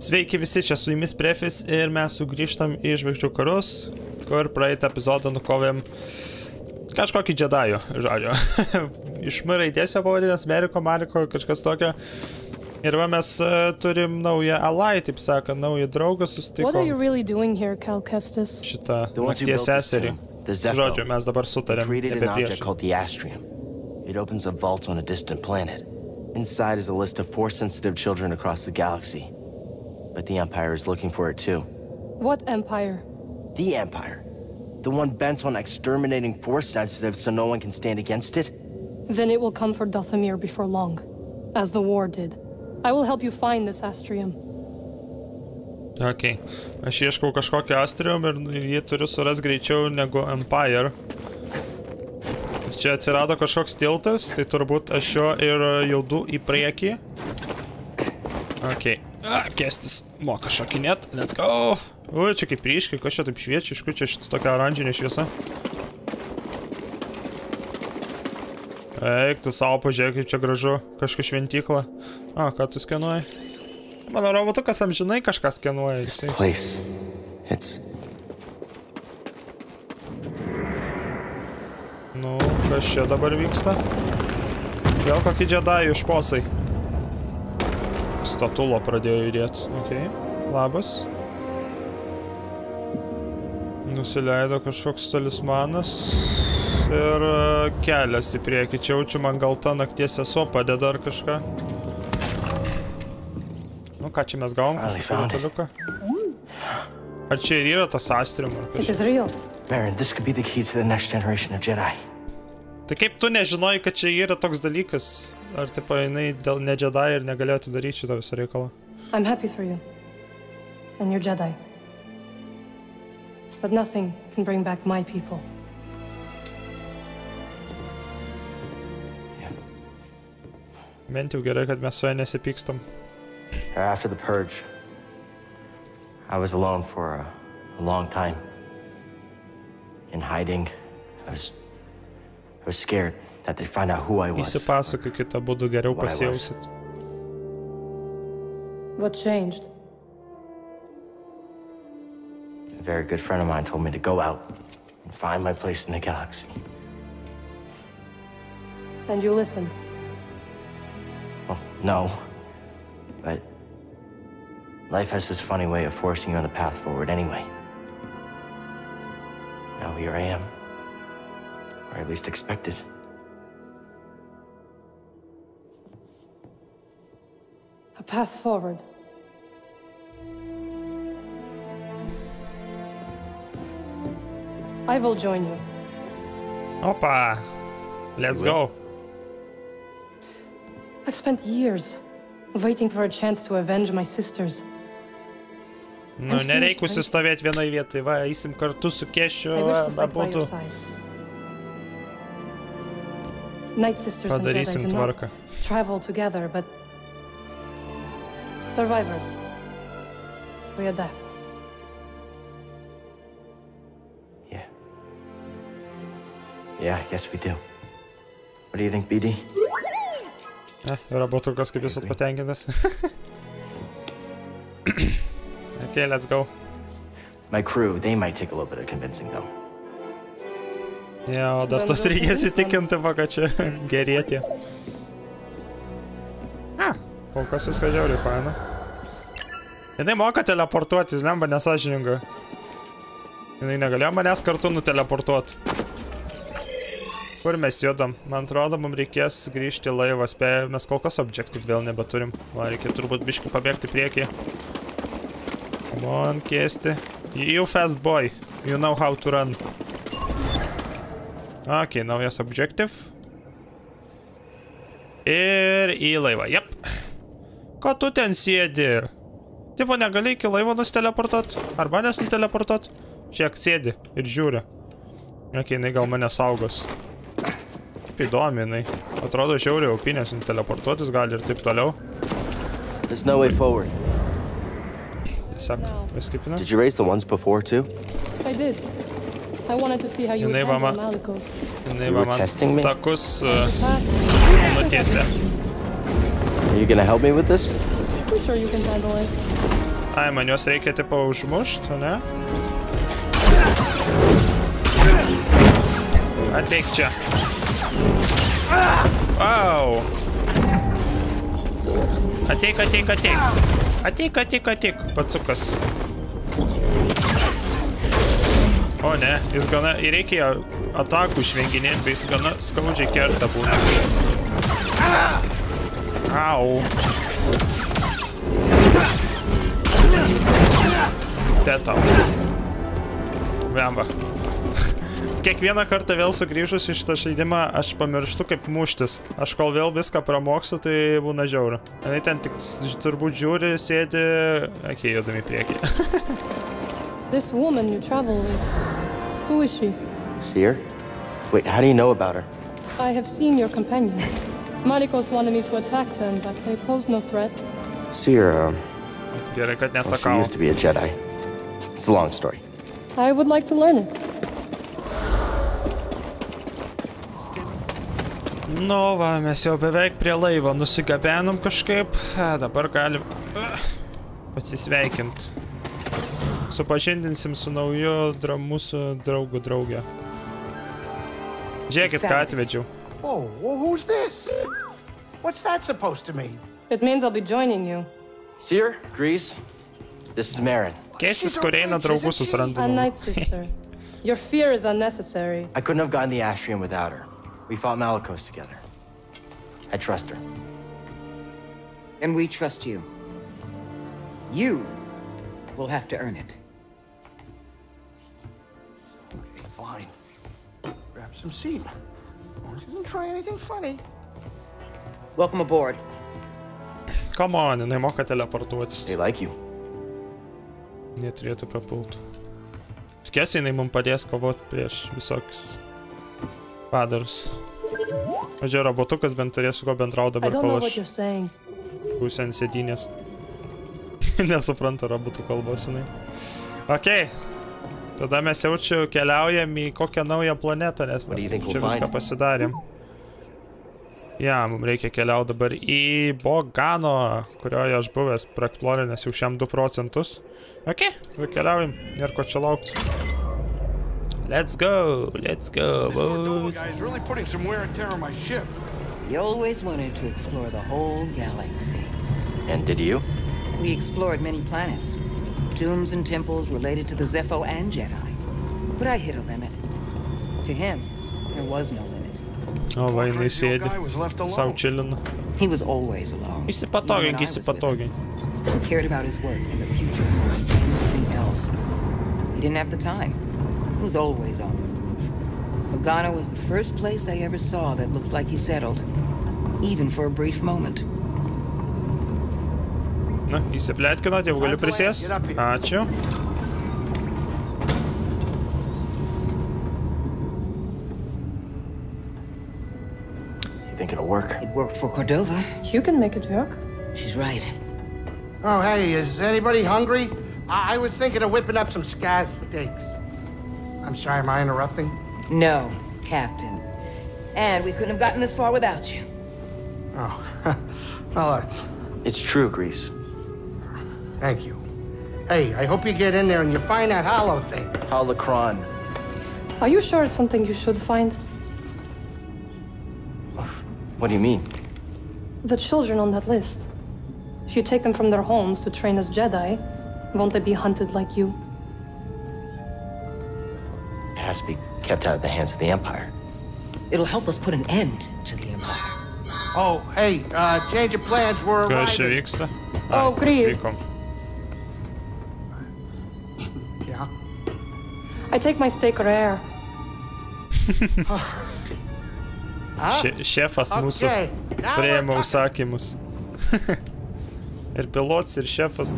Sveiki visi, čia su jumis Prefis ir mes sugrįžtam į Žvaigždžių karus, kur praeitą epizodą nukovėm kažkokį džedajų, žodžiu. Iš M raidės jo pavadinęs, Mariko, kažkas tokio. Ir va mes turim naują ally, taip sakant, naują draugą susitikom. Šitą nakties seserį. Žodžiu, mes dabar sutarėm apie priešą. It opens a vault on a distant planet. Inside is a list of Force-sensitive children across the galaxy. But the Empire is looking for it too. What Empire? The Empire. The one bent on exterminating Force-sensitive so no one can stand against it? Then it will come for Dathomir before long, as the war did. I will help you find this Astrium. Ok. Aš ieškau kažkokį Astrium ir jį turiu suras greičiau negu Empire. Čia atsirado kažkoks tiltas, tai turbūt aš jo ir jaudu į priekį. Ok. Kestis moka šokinėt. Let's go. Ui, čia kaip ryškiai, kas čia taip šviečia, iš kur čia šitą tokia oranžinė šviesa. Eik, tu savo pažiūrėk, kaip čia gražu. Kažką šventykla. A, ką tu skenuoji? Mano robotukas amžinai kažką skenuoja. Nu, kas čia dabar vyksta? Vėl kokį džedajų šposai. Statulo pradėjo judėti. Ok, labas. Nusileido kažkoks talismanas. Ir kelias į priekį. Čia jaučiu, man gal ta nakties sesuo padeda ar kažką. Nu, ką čia mes gavom? Kažkokį rutaliuką. Ar čia ir yra tas Astrium? Baron, this could be the key to the next generation of Jedi. Tai kaip tu nežinojai, kad čia yra toks dalykas? Ar tipo jinai dėl ne Jedi ir negalėjo atidaryti šitą visą reikalą? I'm happy for you. And you're Jedi. But nothing can bring back my people. Bent jau gerai, kad mes su ja nesipykstam. After the purge, I was alone for a long time. In hiding, I was scared that they'd find out who I was. Įsipasakokit abudu geriau pasijausit. What changed? A very good friend of mine told me to go out and find my place in the galaxy. And you listened? Well, no. But life has this funny way of forcing you on the path forward anyway. Now here I am. Or at least expected. A path forward. I will join you. Opa! Let's go! I've spent years waiting for a chance to avenge my sisters. Nu, nereik užsistovėti vienai vietai, va, eisim kartu su Kešiu, abudu. Padarysim tvarką. Travel together, but survivors, we adapt. Yeah, I guess we do. What do you think, BD? Robotukas kaip visas patenkintas. Okay, let's go. My crew, they might take a little bit of convincing, though. O dar tos reikės įtikinti, kad čia gerėtė. Kol kas viską žiauriai faina. Jinai moka teleportuotis, lemba nesažininga. Jinai negalėjo manęs kartu nuteleportuoti. Kur mes judam? Man atrodo, mums reikės grįžti į laivą. Spėjau, mes kol kas objektyv vėl nebeturim. Va, reikia turbūt biškį pabėgti priekį. Come on, kėsti. You fast boy. You know how to run. Ok, naujas objektyv. Ir į laivą, jep. Ko tu ten sėdi? Tipo, negali iki laivo nusteleportuot? Ar manęs nuteleportuot? Šiek sėdi ir žiūri. Ok, jinai gal mane saugos. Kaip įdomi, jinai. Atrodo, žiauriai opinės nuteleportuotis gali ir taip toliau. There's no way forward. Tiesiog, viskipina. Did you raise the ones before too? I did. I wanted to see how you would handle Malicos. Jinai va man takus nutiesė. Are you gonna help me with this? I'm sure you can handle it. Ai, man juos reikia tipo užmušti, ne? Ateik čia. Wow. Ateik. Ateik, patsukas. O ne, jis gana, ir reikia atakų išvenginėti, bet jis gana skaudžiai kerta būna. Au. Teta. Vemba. Kiekvieną kartą vėl sugrįžus iš šitą žaidimą, aš pamirštu kaip muštis. Aš kol vėl viską pramoksiu, tai būna žiauru. Jis ten tik turbūt žiūri, sėdi... Okei, jodami į priekį. This woman you travel with, who is she? Seer? Wait, how do you know about her? I have seen your companions. Malikos wanted me to attack them, but they posed no threat. Seer, Gerai, kad well, she netakau. used to be a Jedi. It's a long story. I would like to learn it. Nu va, mes jau beveik prie laivo nusigabenom kažkaip. Dabar galim pasisveikint. Supažindinsim su nauju mūsų draugu draugė. Žiūrėkit, ką atvedžiau. Oh, well, who's this? What's that supposed to mean? It means I'll be joining you. Seer, Grease, this is Marin. Keistis, kur eina draugų susiranda. A night sister. Your fear is unnecessary. I couldn't have gotten the Astrium without her. We fought Malicos together. I trust her. And we trust you. You will have to earn it. Okay, fine. Grab some seat. Don't try anything funny. Welcome aboard. Come on, jinai moka teleportuotis. They like you. Jie turėtų prapult. Tikiuosi, jinai mums padės kovoti prieš visokius padarus. Važiuoju, robotukas bent turėsiu ko bendrauti dabar, kol aš būsiu ant sėdynės. Nesupranta robotų kalbos, jinai. Okei. Tada mes jaučiu keliaujam į kokią naują planetą, nes mes čia viską pasidarėm. Ja, mums reikia keliauti dabar į Bogano, kurioje aš buvęs praeksplorinęs jau šiam 2%. Okei, keliaujam, nėra ko čia laukti. Let's go, boys. Guys, really putting some wear and tear on my ship. We always wanted to explore the whole galaxy. And did you? We explored many planets, tombs and temples related to the Zepho and Jedi. But I hit a limit. To him, there was no limit. O, va, jinai sėdi. Sau chillina. He was always alone. Įsipatogink. He cared about his work and the future more than anything else. He didn't have the time. He was always on the move. Bogano was the first place I ever saw that looked like he settled, even for a brief moment. Na, įsiplėtkinot, jau galiu prisės. Ačiū. You think it'll work? It worked for Cordova. You can make it work. She's right. Oh, hey, is anybody hungry? I was thinking of whipping up some Skaz steaks. I'm sorry, am I interrupting? No, Captain. And we couldn't have gotten this far without you. Oh, well, It's true, Grease. thank you. Hey, I hope you get in there and you find that hollow thing. Holocron. Are you sure it's something you should find? What do you mean? The children on that list. If you take them from their homes to train as Jedi, won't they be hunted like you? It has to be kept out of the hands of the Empire. It'll help us put an end to the Empire. Oh, hey, change of plans, we're Kas čia arriving. vyksta? Oh, Grease. Atvykom. Yeah? I take my steak rare. Šefas mūsų Okay, now priėmė we're talking. užsakymus. Ir pilotas, ir šefas.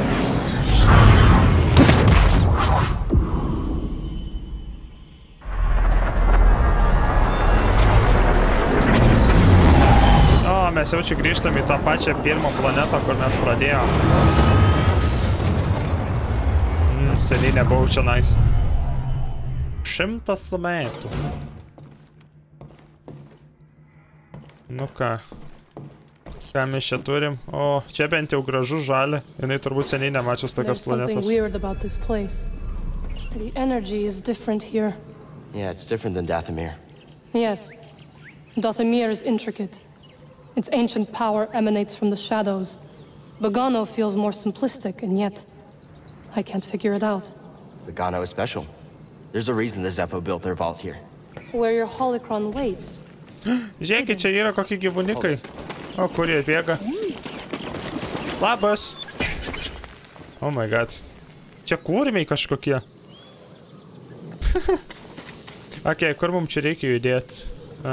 O, mes jau čia grįžtam į tą pačią pirmą planetą, kur mes pradėjom. Seniai nebuvau čia nais. 100 metų. Nu ką. Ką mes čia turim? O, čia bent jau gražu žalia. Jinai turbūt seniai nemačius tokios There's something planetos. weird about this place. The energy is different here. Yeah, it's different than Dathomir. Yes. Dathomir is intricate. Its ancient power emanates from the shadows. Bogano feels more simplistic, and yet I can't figure it out. Bogano is special. There's a reason the Zepho built their vault here. Where your holocron waits. Žiūrėkit, čia yra kokie gyvūnikai. O, kur jie bėga? Labas. Oh my god. Čia kurmiai kažkokie. Ok, kur mums čia reikia judėti?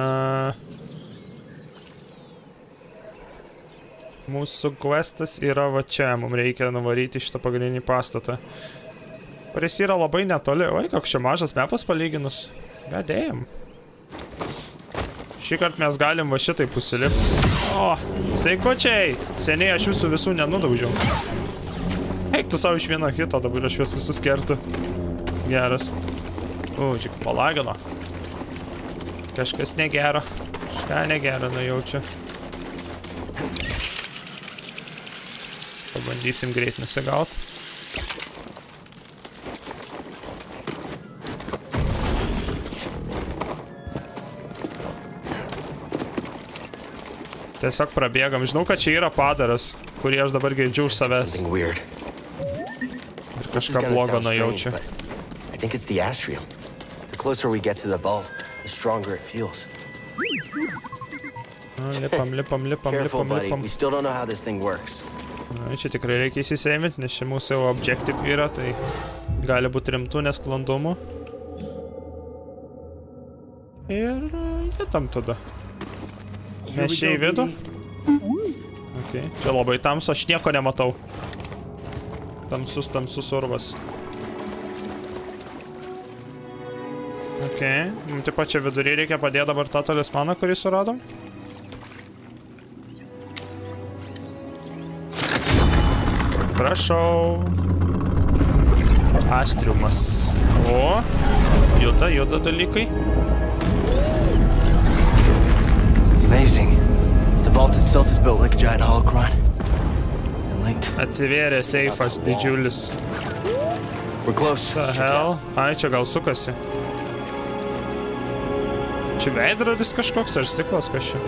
Mūsų questas yra va čia. Mums reikia nuvaryti šitą pagrindinį pastatą. Kuris yra labai netoli. Oi, koks čia mažas mepas palyginus. God damn. Šį kartą mes galim va šitai pusilipti. O, sveikučiai. Seniai aš jūsų visų nenudaužiau. Eik tu savo iš vieno hito, dabar aš juos visus kertu. Geras. Čia palagino. Kažkas negero. Kažką negero nujaučiu. Pabandysim greit nusigaut. Tiesiog prabėgam. Žinau, kad čia yra padaras, kurį aš dabar girdžiu už savęs. Ir kažką blogo nujaučiu. I think it's the astrium. The closer we get to the vault, the stronger it feels. Lipam. Careful, buddy. We still don't know how this thing works. Čia tikrai reikia įsiseiminti, nes čia mūsų jau objective yra, tai gali būti rimtų nesklandumų. Ir jėtam tada. Mes čia į vidų? Ok, čia labai tamsu, aš nieko nematau. Tamsus urvas. Ok, taip pat čia vidury reikia padėti dabar tą talismaną, kurį suradom. Prašau. Astriumas. O, juda dalykai. Amazing. The vault itself is built like a giant holocron. And linked. Atsivėrė seifas didžiulis. We're close. The hell? Ai, čia gal sukasi. Čia veidrodis kažkoks ar stiklas kažkai?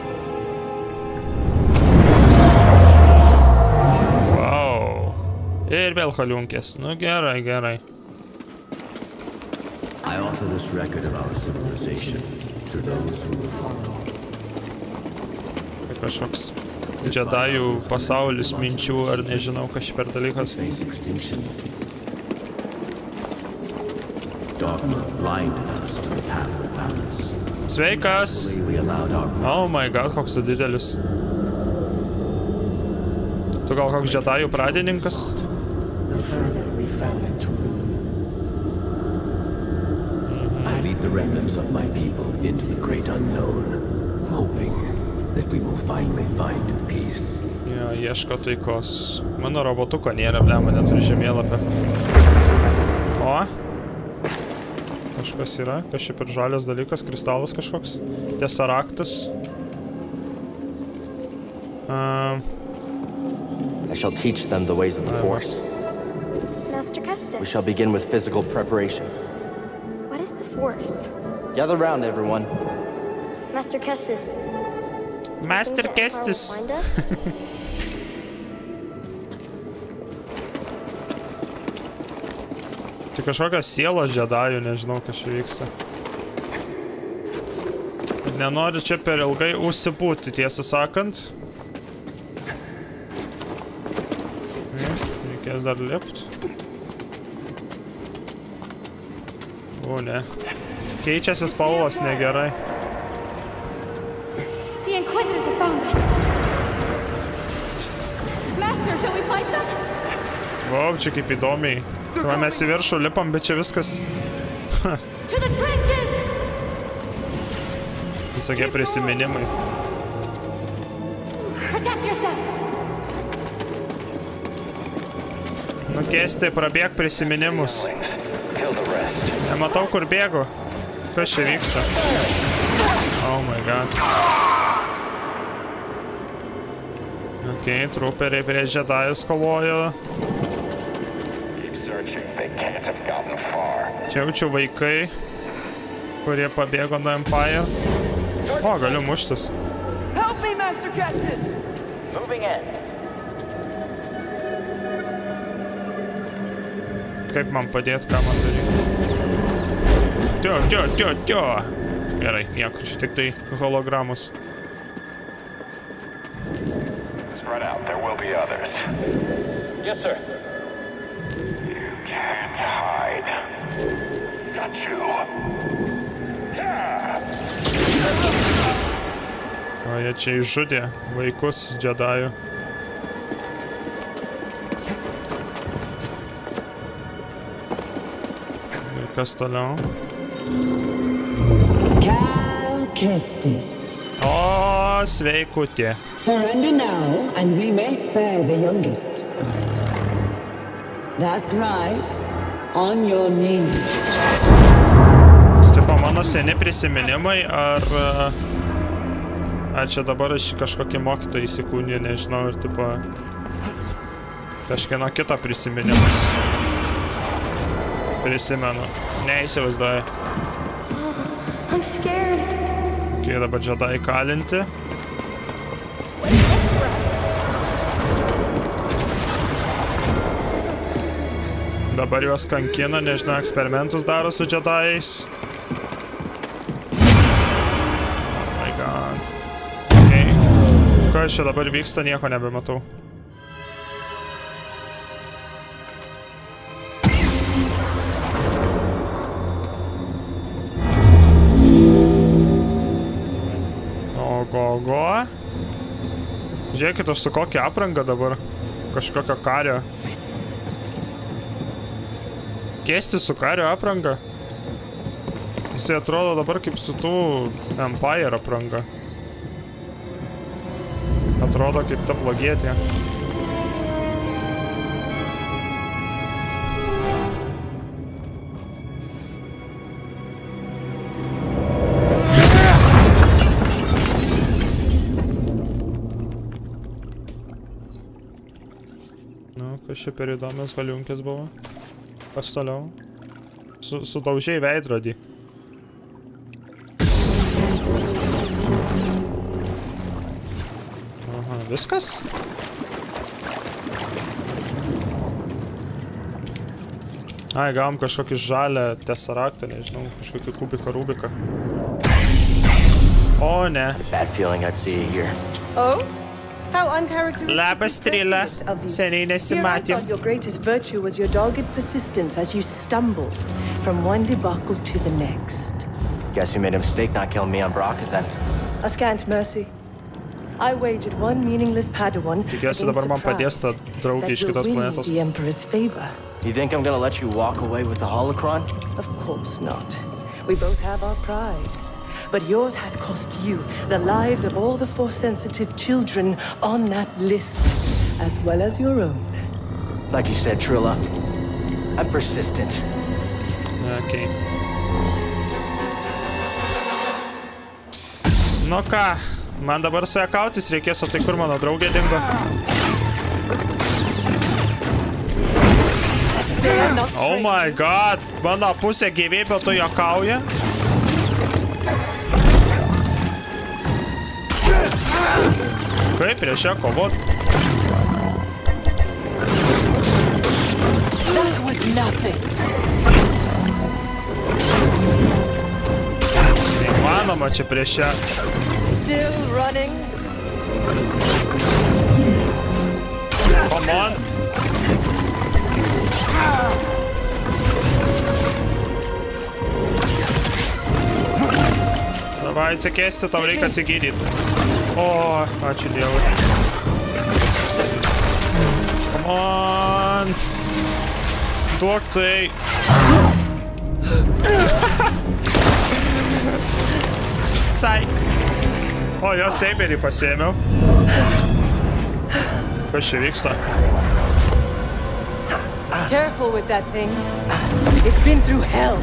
Wow. Ir vėl haliunkės. Nu gerai. I offer this record of our civilization to those who will follow. Kažkoks džedajų pasaulis minčių ar nežinau, kas per dalykas. Face extinction. Dogma blinded us to the path of balance. Sveikas! We allowed our Oh my god, koks tu didelis. Tu gal koks džedajų pradininkas? the further we fell into ruin. I lead the remnants of my people into the great unknown, hoping that we will finally find peace. Jo, ieško taikos. Mano robotuko nėra, blema, neturi žemėlapio. O? Kažkas yra, kažkaip ir žalias dalykas, kristalas kažkoks. Tesaraktas. I shall teach them the ways of the Force. Master Kestis. We shall begin with physical preparation. What is the Force? Gather round, everyone. Master Kestis. Master Kestis. Find us? Tai kažkokios sielos džedajų, nežinau, kas čia vyksta. Nenoriu čia per ilgai užsipūti, tiesą sakant. Reikės dar lipt. O, ne. Keičiasi spalvos negerai. The Inquisitors have found us. Master, shall we fight them? Wow, čia kaip įdomiai. Va, mes į viršų lipam, bet čia viskas... To the trenches! Visokie prisiminimai. Protect yourself! Nukesti, prabėg prisiminimus. Nematau, kur bėgu. Kas čia vyksta? Oh my god. Ok, truperiai prieš Jedajus kovojo. Čia jaučiu vaikai, kurie pabėgo nuo Empire. O, galiu muštis. Help me, Master Kestis! Moving in. Kaip man padėti, ką man daryti? Tio. Gerai, nieko, čia tik tai hologramos. Spread out, there will be others. Yes, sir. You can't hide. Got you. O, jie čia išžudė vaikus Jedajų. Ir kas toliau? Cal Kestis. O, sveikutė. Surrender now, and we may spare the youngest. That's right. On your knees. Tipo, mano seni prisiminimai, ar čia dabar aš kažkokį mokytoją įsikūnį, nežinau, ir tipo kažkieno kito prisiminimus prisimenu. Neįsivaizduoju. I'm scared. Ok, dabar Jedai kalinti. Dabar juos kankina, nežinau, eksperimentus daro su Jedais. Oh my god. Okay. Kas čia dabar vyksta, nieko nebematau. Ogo. Žiūrėkit, aš su kokią aprangą dabar. Kažkokio kario. Kestis su kario apranga. Jisai atrodo dabar kaip su tų Empire apranga. Atrodo kaip ta blogietė. Nu, kas čia per įdomias galiunkės buvo? Kas toliau? Sudaužiai veidrodį. Aha, viskas? Ai, gavom kažkokį žalę tesaraktą, nežinau, kažkokį kubiką Rubiką. O, ne. Bad feeling I'd see you here. Oh? How uncharacteristic. Labas, Trilla. Seniai Here I nesimatėm. thought your greatest virtue was your dogged persistence as you stumbled from one debacle to the next. Guess you made a mistake not killing me on Baraka then. A scant mercy. I wagered one meaningless Padawan Tikiuosi against dabar a man padės ta prize draugė that iš will kitos win planetos. the Emperor's favor. You think I'm gonna let you walk away with the holocron? Of course not. We both have our pride. But yours has cost you the lives of all the Force-sensitive children on that list, as well as your own. Like you said, Trilla, I'm persistent. Okay. Nu ką, man dabar su ją kautis reikės, o tai kur mano draugė dingo? Oh my god, mano pusė gyvybė tu juokauja? Kaip prieš ją kovot? That was nothing. Neįmanoma čia prieš ją. Still running. Come on. Davai atsikėsti, tau reikia atsigydyti. O, ačiū Dievui. Come on. Duok tai. Saik. O, jo saberį pasiėmiau. Kas čia vyksta? Careful with that thing. It's been through hell.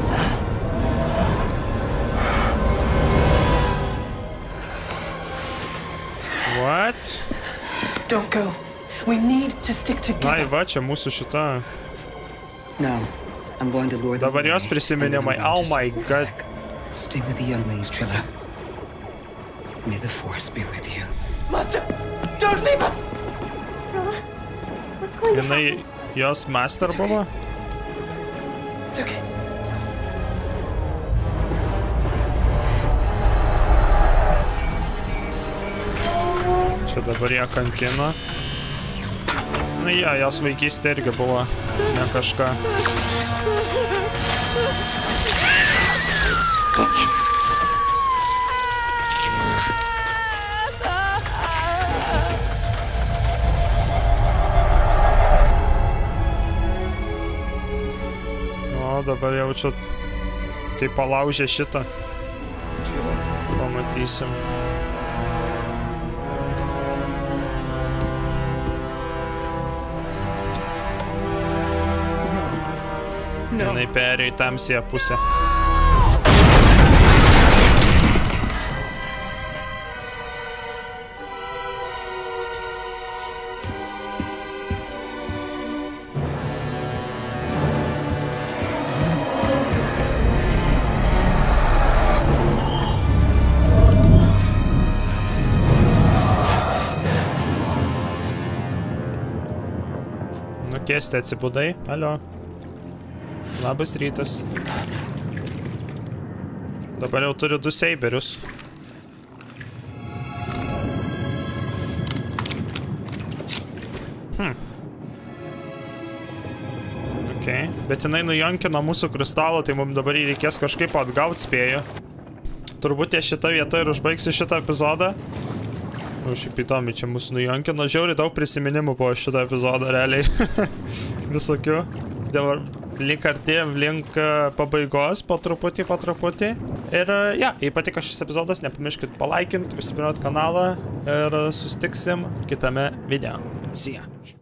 What? Don't go. We need to stick together. Ai, va, čia mūsų šita. No, I'm going to lure them Dabar jos away, prisiminimai. and then I'm Oh going to my circle god. back. Stay with the younglings, Trilla. May the Force be with you. Master, don't leave us! Trilla, what's going to happen? Jinai jos master buvo? It's okay. Čia dabar ją kankina. Na jie, jos vaikystė irgi buvo ne kažką. O, dabar jaučiu, kai palaužė šitą. Pamatysim. Jinai perėjo į tamsiąją pusę. Nukėsti atsibudai. Alio. Labas rytas. Dabar jau turiu 2 seiberius. Okay. Bet jinai nujonkino mūsų kristalą, tai mums dabar jį reikės kažkaip atgauti, spėju. Turbūt ties šitą vietą ir užbaigsiu šitą epizodą. O šiaip įdomi, čia mūsų nujonkino. Žiauriai daug prisiminimų po šitą epizodą, realiai. Visokių. Dabar link artėjom link pabaigos, po truputį. Ir ja, jei patiko šis epizodas, nepamirškit palaikinti, užsipinuot kanalą ir susitiksim kitame video. See ya.